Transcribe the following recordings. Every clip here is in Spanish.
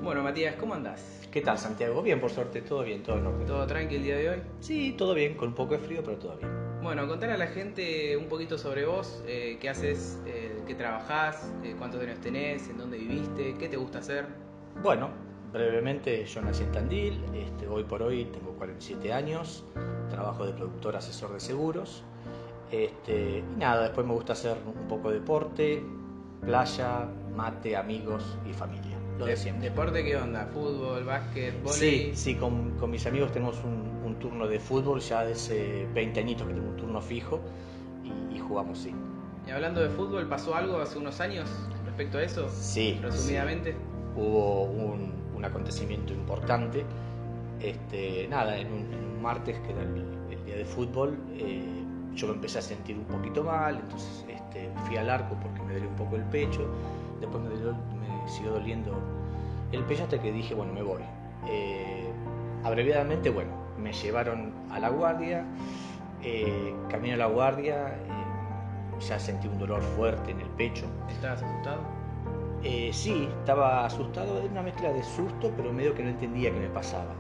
Bueno, Matías, ¿cómo andás? ¿Qué tal, Santiago? Bien, por suerte, todo bien, todo en orden. ¿Todo tranqui el día de hoy? Sí, todo bien, con un poco de frío, pero todo bien. Bueno, contale a la gente un poquito sobre vos, qué haces, qué trabajás, cuántos años tenés, en dónde viviste, qué te gusta hacer. Bueno, brevemente, yo nací en Tandil, hoy por hoy tengo 47 años, trabajo de productor asesor de seguros, y nada, después me gusta hacer un poco de deporte, playa, mate, amigos y familia, lo de siempre. ¿Deporte qué onda? ¿Fútbol, básquet, Sí, vóley? sí, con mis amigos tenemos un turno de fútbol, ya desde 20 añitos que tengo un turno fijo y jugamos, sí. Y hablando de fútbol, ¿pasó algo hace unos años respecto a eso? Sí, Resumidamente. sí. Hubo un acontecimiento importante. Nada, en un martes, que era el día de fútbol, yo me empecé a sentir un poquito mal, entonces fui al arco porque me dolió un poco el pecho, después me siguió doliendo el pecho hasta que dije, bueno, me voy. Abreviadamente, bueno, me llevaron a la guardia, camino a la guardia, ya sentí un dolor fuerte en el pecho. ¿Estabas asustado? Sí, estaba asustado, era una mezcla de susto, pero medio que no entendía qué me pasaba.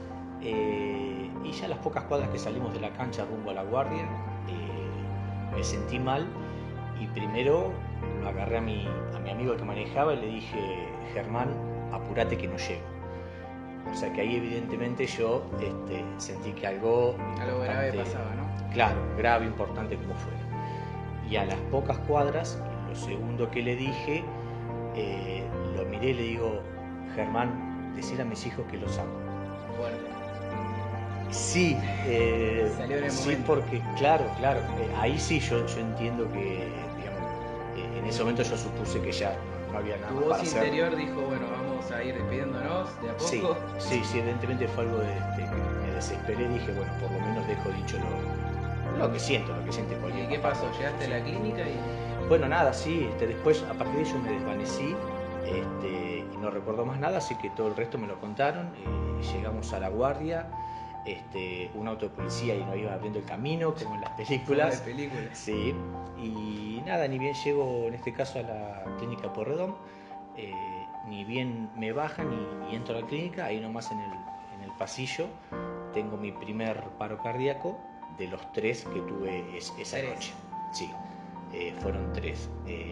Y ya a las pocas cuadras que salimos de la cancha rumbo a la guardia, me sentí mal y primero lo agarré a mi amigo que manejaba y le dije, Germán, apurate que no llego. O sea que ahí evidentemente yo sentí que algo grave pasaba, ¿no? Claro, grave, importante como fuera. Y a las pocas cuadras, lo segundo que le dije, lo miré y le digo, Germán, decir a mis hijos que los amo. Fuerte. Sí, Salió en el sí, momento. porque claro, ahí sí yo entiendo que, digamos, en ese momento yo supuse que ya no había nada Tu más voz para hacer. interior dijo, bueno, vamos a ir despidiéndonos de a poco. Sí, evidentemente fue algo que me desesperé y dije, bueno, por lo menos dejo dicho lo que siente cualquier ¿Y qué papá. pasó? ¿Llegaste a la clínica y...? Bueno, nada, sí, después a partir de ello me desvanecí y no recuerdo más nada, así que todo el resto me lo contaron. Llegamos a la guardia, un auto de policía y nos iba abriendo el camino, como en las películas. De películas. Sí, y nada, ni bien llego en este caso a la clínica Porredón, ni bien me bajan y entro a la clínica, ahí nomás en el pasillo tengo mi primer paro cardíaco de los 3 que tuve esa noche. Sí. Fueron 3.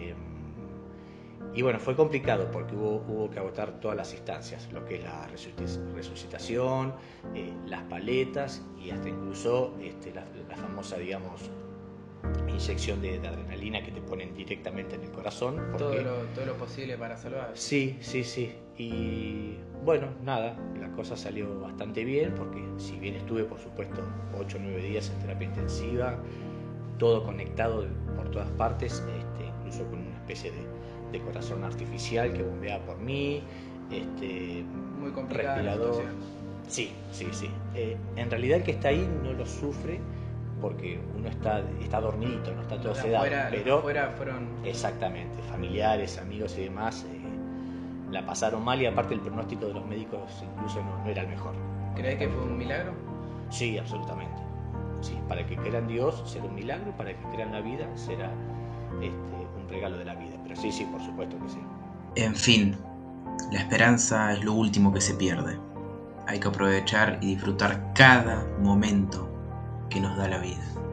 Y bueno, fue complicado porque hubo que agotar todas las instancias, lo que es la resucitación, las paletas y hasta incluso la famosa, digamos, inyección de adrenalina que te ponen directamente en el corazón. Todo lo posible para salvar. Sí. Y bueno, nada, la cosa salió bastante bien porque si bien estuve, por supuesto, 8 o 9 días en terapia intensiva, todo conectado por todas partes, incluso con una especie de corazón artificial que bombeaba por mí, muy complicada respirador. La situación. Sí. En realidad el que está ahí no lo sufre porque uno está dormidito, no está todo sedado. Pero afuera fueron... Exactamente, familiares, amigos y demás la pasaron mal y aparte el pronóstico de los médicos incluso no era el mejor. ¿Crees que fue un milagro? Sí, absolutamente. Sí, para el que crea en Dios será un milagro, para el que crea en la vida será un regalo de la vida. Pero sí, por supuesto que sí. En fin, la esperanza es lo último que se pierde. Hay que aprovechar y disfrutar cada momento que nos da la vida.